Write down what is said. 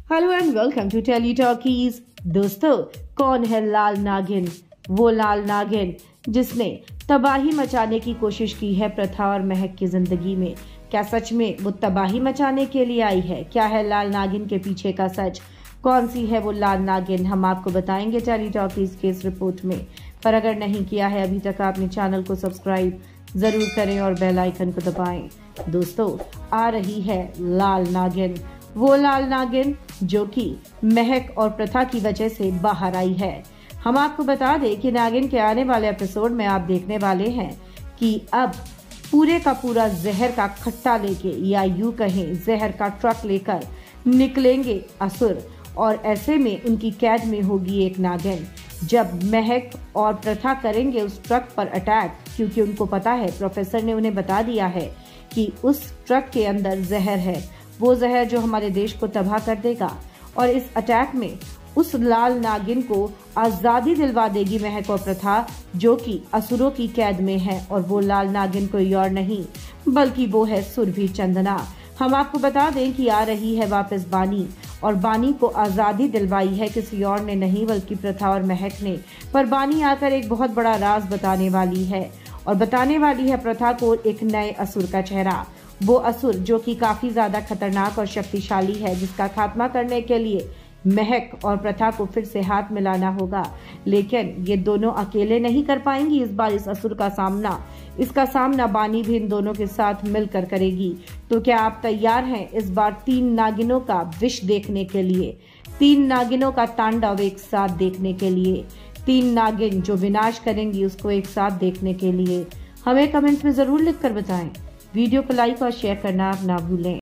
Hello and welcome to tele talkies. दोस्तों, कौन है लाल नागिन? वो लाल नागिन जिसने तबाही मचाने की कोशिश की है प्रथा और महक की जिंदगी में। क्या सच में वो तबाही मचाने के लिए आई है? क्या है लाल नागिन के पीछे का सच? कौन सी है वो लाल नागिन? हम आपको बताएंगे टेली टॉकीज के इस रिपोर्ट में। पर अगर नहीं किया है अभी तक आपने चैनल को सब्सक्राइब जरूर करें और बेल आइकन को दबाएं। दोस्तों, आ रही है लाल नागिन, वो लाल नागिन जो कि महक और प्रथा की वजह से बाहर आई है। हम आपको बता दें कि नागिन के आने वाले एपिसोड में आप देखने वाले हैं कि अब पूरे का पूरा जहर का खट्टा लेके, या यूं कहें जहर का ट्रक लेकर निकलेंगे असुर, और ऐसे में उनकी कैद में होगी एक नागिन। जब महक और प्रथा करेंगे उस ट्रक पर अटैक, क्योंकि उनको पता है, प्रोफेसर ने उन्हें बता दिया है कि उस ट्रक के अंदर जहर है, वो जहर जो हमारे देश को तबाह कर देगा। और इस अटैक में उस लाल नागिन को आजादी दिलवा देगी महक और प्रथा, जो कि असुरों की कैद में है। और वो लाल नागिन कोई और नहीं बल्कि वो है सुरभि चंदना। हम आपको बता दें कि आ रही है वापस बानी, और बानी को आजादी दिलवाई है किसी और ने नहीं बल्कि प्रथा और महक ने। पर बानी आकर एक बहुत बड़ा राज बताने वाली है, और बताने वाली है प्रथा को एक नए असुर का चेहरा। वो असुर जो कि काफी ज्यादा खतरनाक और शक्तिशाली है, जिसका खात्मा करने के लिए महक और प्रथा को फिर से हाथ मिलाना होगा। लेकिन ये दोनों अकेले नहीं कर पाएंगी इस बार इस असुर का सामना। इसका सामना बानी भी इन दोनों के साथ मिलकर करेगी। तो क्या आप तैयार हैं इस बार 3 नागिनों का विष देखने के लिए? 3 नागिनों का तांडव एक साथ देखने के लिए? 3 नागिन जो विनाश करेंगी उसको एक साथ देखने के लिए? हमें कमेंट्स में जरूर लिखकर बताएं। वीडियो को लाइक और शेयर करना आप ना भूलें।